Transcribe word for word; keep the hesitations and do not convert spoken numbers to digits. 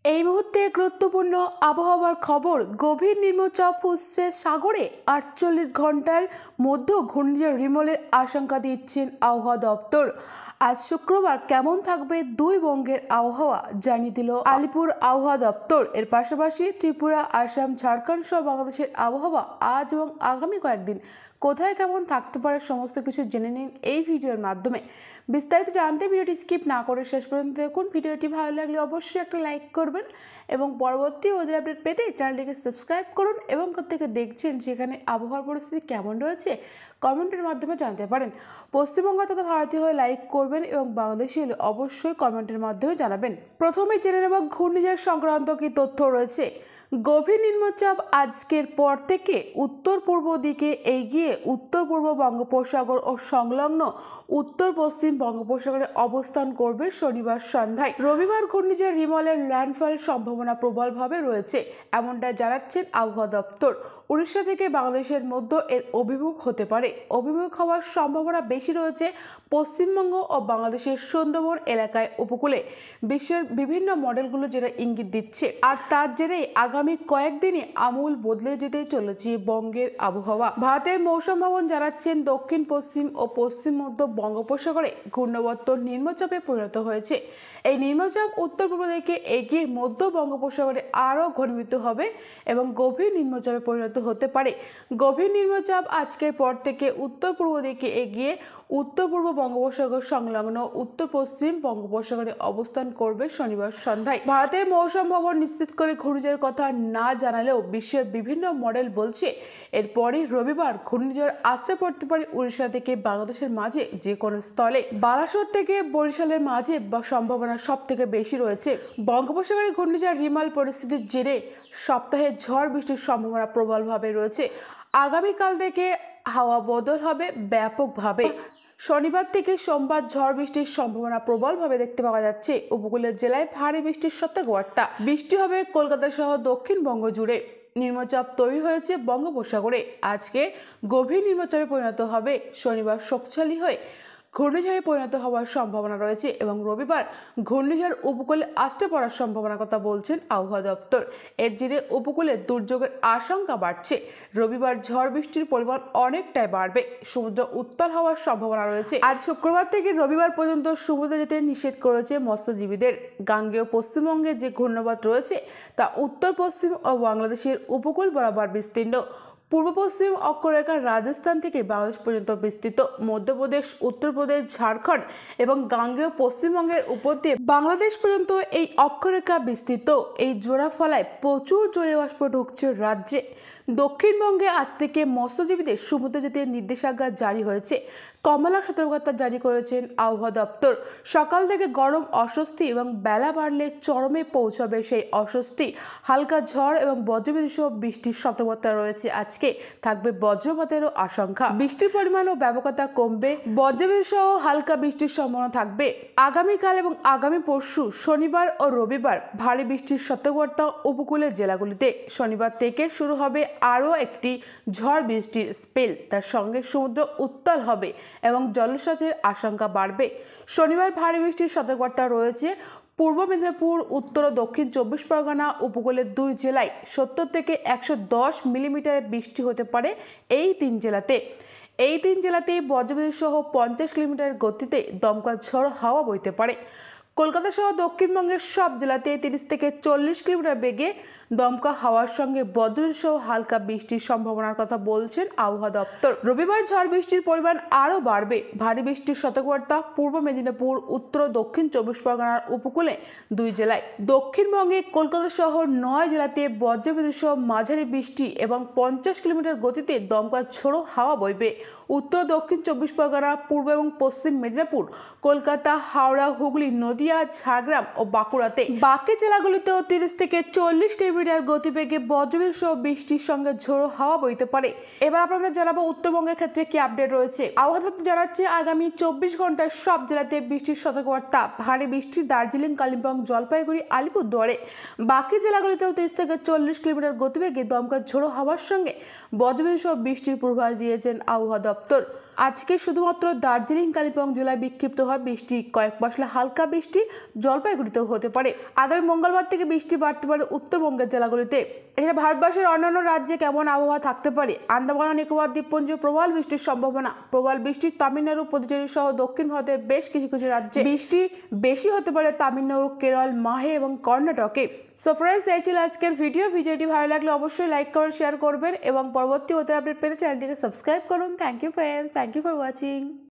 এই মুহূর্তে গুরুত্বপূর্ণ আবহাওয়ার খবর। গভীর নিম্নচাপ ফুসছে সাগরে। আটচল্লিশ ঘন্টার মধ্যে ঘূর্ণিঝড় রিমলের আশঙ্কা দিচ্ছেন আবহাওয়া দপ্তর। আজ শুক্রবার কেমন থাকবে দুই বঙ্গের আবহাওয়া জানিয়ে দিল আলিপুর আবহাওয়া দপ্তর। এর পাশাপাশি ত্রিপুরা, আসাম, ঝাড়খণ্ড সহ বাংলাদেশের আবহাওয়া আজ এবং আগামী কয়েকদিন কোথায় কেমন থাকতে পারে সমস্ত কিছু জেনে নিন এই ভিডিওর মাধ্যমে। বিস্তারিত জানতে ভিডিওটি স্কিপ না করে শেষ পর্যন্ত দেখুন। ভিডিওটি ভালো লাগলে অবশ্যই একটা লাইক করবেন এবং পরবর্তী ওদের আপডেট পেতে চ্যানেলটিকে সাবস্ক্রাইব করুন এবং কোথেকে দেখছেন সেখানে আবহাওয়ার পরিস্থিতি কেমন রয়েছে কমেন্টের মাধ্যমে জানতে পারেন। পশ্চিমবঙ্গ তথা ভারতীয় হয়ে লাইক করবেন এবং বাংলাদেশি হলে অবশ্যই কমেন্টের মাধ্যমে জানাবেন। প্রথমে জেনে নেব ঘূর্ণিঝড় সংক্রান্ত কি তথ্য রয়েছে। গভীর নিম্নচাপ আজকের পর থেকে উত্তর পূর্ব দিকে এগিয়ে উত্তর পূর্ব বঙ্গোপসাগর ও সংলগ্ন উত্তর পশ্চিম বঙ্গোপসাগরে অবস্থান করবে শনিবার সন্ধ্যায়। রবিবার ঘূর্ণিঝড় রিমলের ল্যান্ডফল সম্ভাবনা প্রবলভাবে রয়েছে, এমনটা জানাচ্ছেন আবহাওয়া দপ্তর। উড়িষ্যা থেকে বাংলাদেশের মধ্যে এর অভিমুখ হতে পারে। অভিমুখ হওয়ার সম্ভাবনা বেশি রয়েছে পশ্চিমবঙ্গ ও বাংলাদেশের সুন্দরবন এলাকায় উপকূলে। বিশ্বের বিভিন্ন মডেলগুলো যেটা ইঙ্গিত দিচ্ছে, আর তার জেরেই আগামী কয়েকদিনে আমূল বদলে যেতে চলেছে বঙ্গের আবহাওয়া। ভারতের মৌসুম ভবন জানাচ্ছেন দক্ষিণ পশ্চিম ও পশ্চিম মধ্য বঙ্গোপসাগরে ঘূর্ণাবর্ত নিম্নচাপে পরিণত হয়েছে। এই নিম্নচাপ উত্তর পূর্ব দিকে এগিয়ে মধ্য বঙ্গোপসাগরে আরও ঘনীভূত হবে এবং গভীর নিম্নচাপে পরিণত হতে পারে। গভীর নিম্নচাপ আজকের পর থেকে উত্তর পূর্ব দিকে এগিয়ে উত্তর পূর্ব বঙ্গোপসাগর সংলগ্ন উত্তর পশ্চিম বঙ্গোপসাগরে অবস্থান করবে শনিবার সন্ধ্যায়। ভারতের মৌসুম ভবন নিশ্চিত করে ঘূর্ণিঝড়ের কথা না জানালেও বিশ্বের বিভিন্ন মডেল বলছে এরপরই রবিবার ঘূর্ণিঝড় আছড়ে পড়তে পারে উড়িষ্যা থেকে বাংলাদেশের মাঝে যে কোনো স্থলে। বালাসোর থেকে বরিশালের মাঝে বা সম্ভাবনা সব থেকে বেশি রয়েছে। বঙ্গোপসাগরে ঘূর্ণিঝড় রিমাল পরিস্থিতির জেরে সপ্তাহে ঝড় বৃষ্টির সম্ভাবনা প্রবলভাবে রয়েছে। আগামীকাল থেকে হাওয়া বদল হবে ব্যাপকভাবে। শনিবার থেকে সোমবার ঝড় বৃষ্টির সম্ভাবনা প্রবলভাবে দেখতে পাওয়া যাচ্ছে। উপকূলের জেলায় ভারী বৃষ্টির সতর্কবার্তা। বৃষ্টি হবে কলকাতা সহ দক্ষিণবঙ্গ জুড়ে। নিম্নচাপ তৈরি হয়েছে বঙ্গোপসাগরে। আজকে গভীর নিম্নচাপে পরিণত হবে, শনিবার শক্তিশালী হয়ে ঘূর্ণিঝড়ে পরিণত হওয়ার সম্ভাবনা রয়েছে এবং রবিবার ঘূর্ণিঝড় উপকূলে আসতে পড়ার সম্ভাবনার কথা বলছেন আবহাওয়া দপ্তর। এর জেরে উপকূলে দুর্যোগের আশঙ্কা বাড়ছে। রবিবার ঝড় বৃষ্টির পরিমাণ অনেকটাই বাড়বে। সমুদ্র উত্তাল হওয়ার সম্ভাবনা রয়েছে। আজ শুক্রবার থেকে রবিবার পর্যন্ত সমুদ্রে যেতে নিষেধ করেছে মৎস্যজীবীদের। গাঙ্গেয় পশ্চিমবঙ্গে যে ঘূর্ণাবর্ত রয়েছে তা উত্তর পশ্চিম ও বাংলাদেশের উপকূল বরাবর বিস্তীর্ণ। পূর্ব পশ্চিম অক্ষরেখা রাজস্থান থেকে বাংলাদেশ পর্যন্ত বিস্তৃত। মধ্যপ্রদেশ, উত্তরপ্রদেশ, ঝাড়খণ্ড এবং গাঙ্গেয় পশ্চিমবঙ্গের উপর দিয়ে বাংলাদেশ পর্যন্ত এই অক্ষরেখা বিস্তৃত। এই জোড়া ফলায় প্রচুর জলীয় বাষ্প ঢুকছে রাজ্যে। দক্ষিণবঙ্গে আজ থেকে মৎস্যজীবীদের সমুদ্রে যেতে নিষেধাজ্ঞা জারি হয়েছে। কমলা সতর্কতা জারি করেছেন আবহাওয়া দপ্তর। সকাল থেকে গরম, অস্বস্তি এবং বেলা বাড়লে চরমে পৌঁছাবে সেই অস্বস্তি। হালকা ঝড় এবং বজ্রবিদ্যুৎ সহ বৃষ্টির সতর্কতা রয়েছে। আজকে থাকবে বজ্রপাতেরও আশঙ্কা। বৃষ্টির পরিমাণ ও ব্যাপকতা কমবে। বজ্রবিদ্যুৎ সহ হালকা বৃষ্টির সম্ভাবনা থাকবে। আগামীকাল এবং আগামী পরশু শনিবার ও রবিবার ভারী বৃষ্টির সতর্কতা উপকূলের জেলাগুলিতে। শনিবার থেকে শুরু হবে আরও একটি ঝড় বৃষ্টির স্পেল। তার সঙ্গে সমুদ্র উত্তাল হবে এবং জলোচ্ছ্বাসের আশঙ্কা বাড়বে। শনিবার ভারী বৃষ্টির সতর্কতা রয়েছে পূর্ব মেদিনীপুর, উত্তর ও দক্ষিণ চব্বিশ পরগনা উপকূলের দুই জেলায়। সত্তর থেকে একশো দশ মিলিমিটারের বৃষ্টি হতে পারে এই তিন জেলাতে। এই তিন জেলাতেই বজ্রবিদ্যুৎ সহ পঞ্চাশ কিলোমিটার গতিতে দমকা ঝড় হাওয়া বইতে পারে। কলকাতা সহ দক্ষিণবঙ্গের সব জেলাতে তিরিশ থেকে চল্লিশ কিলোমিটার বেগে দমকা হাওয়ার সঙ্গে বজ্রবিদ্যুৎ সহ হালকা বৃষ্টির সম্ভাবনার কথা বলছেন আবহাওয়া দপ্তর। রবিবার ঝড় বৃষ্টির পরিমাণ আরও বাড়বে। ভারী বৃষ্টির সতর্কবার্তা পূর্ব মেদিনীপুর, উত্তর ও দক্ষিণ চব্বিশ পরগনার উপকূলে দুই জেলায়। দক্ষিণবঙ্গে কলকাতা সহ নয় জেলাতে বজ্রবিদ্যুৎ সহ মাঝারি বৃষ্টি এবং পঞ্চাশ কিলোমিটার গতিতে দমকা ঝোড়ো হাওয়া বইবে। উত্তর দক্ষিণ চব্বিশ পরগনা, পূর্ব এবং পশ্চিম মেদিনীপুর, কলকাতা, হাওড়া, হুগলি, নদী, ঝাড়গ্রাম ও বাঁকুড়াতে। বাকি জেলাগুলিতেও তিরিশ থেকে চল্লিশ কিলোমিটার গতিবেগে বজ্রবিদ্যুৎ সহ বৃষ্টির সঙ্গে ঝোড়ো হাওয়া বইতে পারে। এবার আপনাদের জানাবো উত্তরবঙ্গের ক্ষেত্রে কি আপডেট রয়েছে। আবহাওয়া দপ্তর জানাচ্ছে আগামী চব্বিশ ঘন্টায় সব জেলাতে বৃষ্টির সতর্কবার্তা। ভারী বৃষ্টি দার্জিলিং, কালিম্পং, জলপাইগুড়ি, আলিপুরদুয়ারে। বাকি জেলাগুলিতেও তিরিশ থেকে চল্লিশ কিলোমিটার গতিবেগে দমকা ঝোড়ো হাওয়ার সঙ্গে বজ্রবিদ্যুৎ সহ বৃষ্টির পূর্বাভাস দিয়েছেন আবহাওয়া দপ্তর। আজকে শুধুমাত্র দার্জিলিং, কালিম্পং জেলায় বিক্ষিপ্তভাবে বৃষ্টি, কয়েক পশলা হালকা বৃষ্টি বৃষ্টি জলপাইগুড়িতেও হতে পারে। আগামী মঙ্গলবার থেকে বৃষ্টি বাড়তে পারে উত্তরবঙ্গের জেলাগুলিতে। এছাড়া ভারতবর্ষের অন্যান্য রাজ্যে কেমন আবহাওয়া থাকতে পারে? আন্দামান ও নিকোবর দ্বীপপুঞ্জ প্রবল বৃষ্টির সম্ভাবনা। প্রবল বৃষ্টি তামিলনাড়ু, পুদুচেরি সহ দক্ষিণ ভারতের বেশ কিছু কিছু রাজ্যে বৃষ্টি বেশি হতে পারে তামিলনাড়ু, কেরল, মাহে এবং কর্ণাটকে। সো ফ্রেন্ডস, এই ছিল আজকের ভিডিও। ভিডিওটি ভালো লাগলে অবশ্যই লাইক করে শেয়ার করবেন এবং পরবর্তী ওয়েদার আপডেট পেতে চ্যানেলটিকে সাবস্ক্রাইব করুন। Thank you friends, thank you for watching.